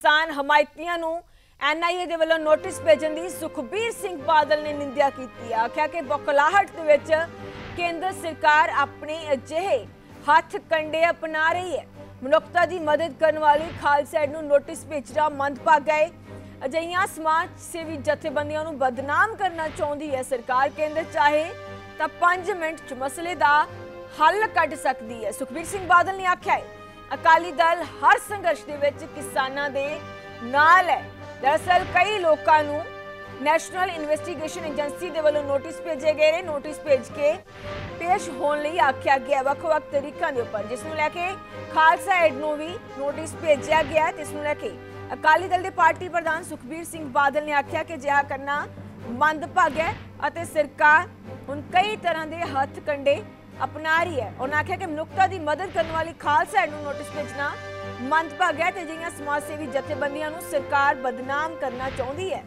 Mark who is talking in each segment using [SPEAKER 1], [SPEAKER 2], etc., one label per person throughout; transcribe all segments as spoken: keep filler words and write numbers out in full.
[SPEAKER 1] किसान हमायतियां नूं N I A दे वल्लों नोटिस भेजण दी सुखबीर सिंह बादल ने निंदिया की। आख्या कि बौखलाहट दे विच केंद्र सरकार अपने अजिहे हथ कंडे अपना रही है। मनुखता की मदद करने वाली खालसा एड नूं नोटिस भेजना मंदभागा है। अजिहियां समाज सेवी जथेबंदियां नूं बदनाम करना चाहुंदी है सरकार। केंद्र चाहे तो पांच मिनट च मसले का हल कढ सकती है। सुखबीर सिंह बादल ने आख्या है अकाली दल हर संघर्ष दे विच किसानां दे नाल है। दरअसल कई लोगों नूं नैशनल इन्वेस्टिगेशन एजेंसी दे वल्लों नोटिस भेजे गए ने। नोटिस भेज के पेश होने लई आख्या गया वख-वख तरीकों के उपर, जिस नूं लैके खालसा एड नूं भी नोटिस भेजा गया। जिस नूं लैके अकाली दल के पार्टी प्रधान सुखबीर सिंह बादल ने आख्या कि जिहा करना मंदभागा है अते सरकार हुण कई तरह के हथ कंडे अपना रही है। उन्होंने आख्या कि मनुखता की मदद करने वाली खालसा एड नूं नोटिस भेजना मंदभागा है ते जिहियां समाज सेवी जथेबंदियां नूं सरकार बदनाम करना चाहुंदी है।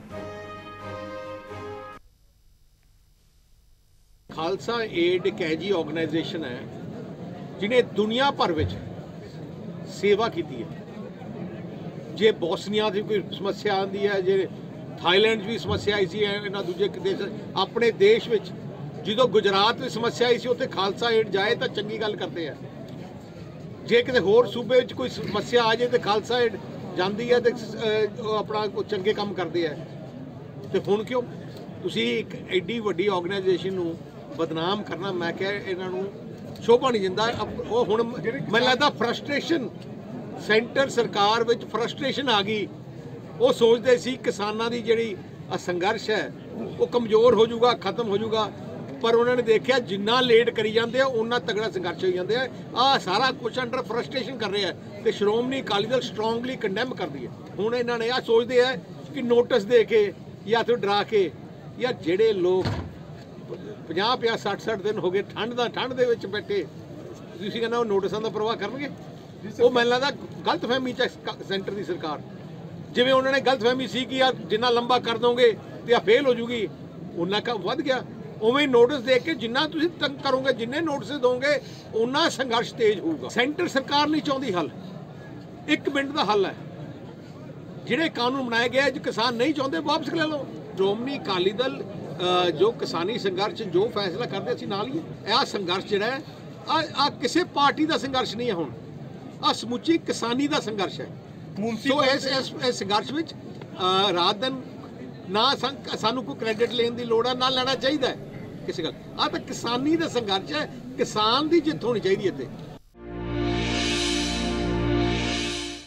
[SPEAKER 2] खालसा एड एक ऐसी ऑर्गेनाइजेशन है जिन्हें दुनिया भर में सेवा की है। जे बोस्निया की कोई समस्या आती है, जे थाईलैंड भी समस्या आई सी, इन्होंने दूजे देश अपने देश में जो गुजरात में समस्या आई सी उत्थे खालसा एड जाए तो चंगी गल करते हैं। जे किसी होर सूबे में कोई समस्या आ जाए तो खालसा एड जाती है तो अपना चंगे काम करते हैं। तो हुण क्यों तुसी एक एडी वड्डी ऑर्गेनाइजेशन नूं बदनाम करना, मैं क्या इन्हों शोभा नहीं दिंदा। वो हुण मैनूं लगदा फ्रस्ट्रेशन सेंटर सरकार विच फ्रस्ट्रेशन आ गई। वो सोचते सी किसानां दी जिहड़ी संघर्ष है वो कमज़ोर हो जाऊगा, खत्म हो जाऊगा, पर उन्होंने देखा जिन्ना लेट करी जाते हैं उन्ना तगड़ा संघर्ष हो जाते हैं। आ सारा कुछ अंडर फ्रस्ट्रेशन कर रहे हैं तो श्रोमणी अकाली दल स्ट्रोंगली कंडैम करती है। हुण इन्होंने आ सोचते हैं कि नोटिस दे के या तो डरा के, या जेडे लोग पचास पचास सठ सठ दिन हो गए ठंड का ठंड दे विच बैठे, तुसीं कहना वो नोटिसां दा परवाह करनगे? वो मैनूं लगदा गलत फहमी च सेंटर की सरकार, जिवें उन्होंने गलत फहमी सी कि यार जिन्ना लंबा कर दोगे तो यह फेल हो जूगी, उन्ना का वध गया। उवें नोटिस दे के जिन्ना तुसीं तंग करोगे, जिन्ने नोटिस दोगे उन्ना संघर्ष तेज होगा। सेंटर सरकार नहीं चाहती हल, एक मिनट का हल है। जिहड़े कानून बनाए गए जो किसान नहीं चाहते वापस ले लो। श्रोमणी अकाली दल जो किसानी संघर्ष जो फैसला करते असीं नाल ही आ संघर्ष जिहड़ा है आ आ किसी पार्टी का संघर्ष नहीं है, हुण आ समुची किसानी का संघर्ष है। सो इस इस संघर्ष में रात दिन ना सानू कोई क्रेडिट लेने की लोड़ है ना लेना चाहिए किसी गल। आ तो किसानी का संघर्ष है, किसान की जित होनी चाहिए इत्थे।